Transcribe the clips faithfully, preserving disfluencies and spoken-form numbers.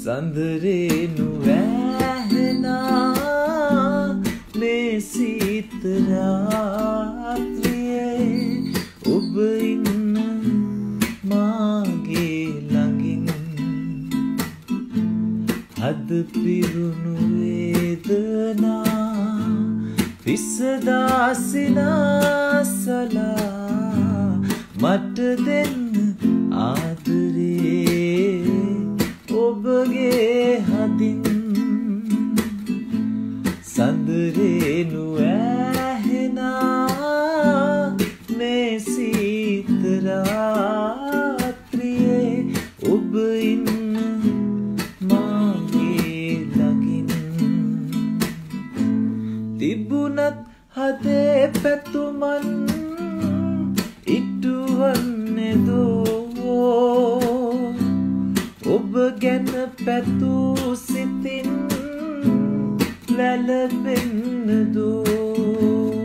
සඳරේනු වැහෙනා මේ සීත රාත්‍රියේ ඔබ ඉන්න මාගේ ළඟින් හද පිරුණු වේදනා විසදාසිනාසලා මට දෙන්න ආදරේ ඔබගේ හදින් සඳරේනු ඇහෙනා මේ සීත රාත්‍රියේ ඔබ ඉන්න මාගේ ළඟින් තිබුණත් හදේ පැතුමන් ඉටුවන්නේ දෝ ඔබ ගැන පැතූ සිතින් වැළපෙන්න දෝ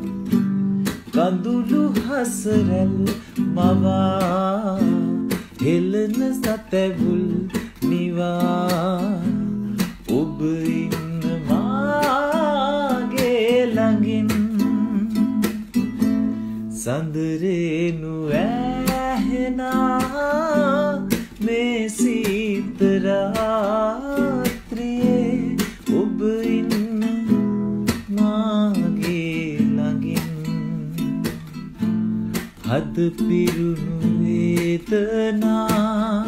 කඳුළු හසරැල් මවා හෙළන සතැවුල් නිවා ඔබ ඉන්න මාගේ ළඟින් සඳරේනු ඇහෙනා මේ සීත රාත්‍රියේ ඔබ ඉන්න මාගේ ළඟින් හද පිරුණු වේදනා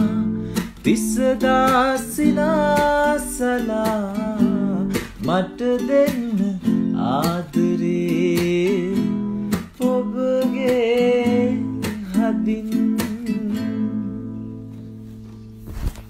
විසදාසිනාසලා මට දෙන්න ආදරේ ඔබගේ හදින්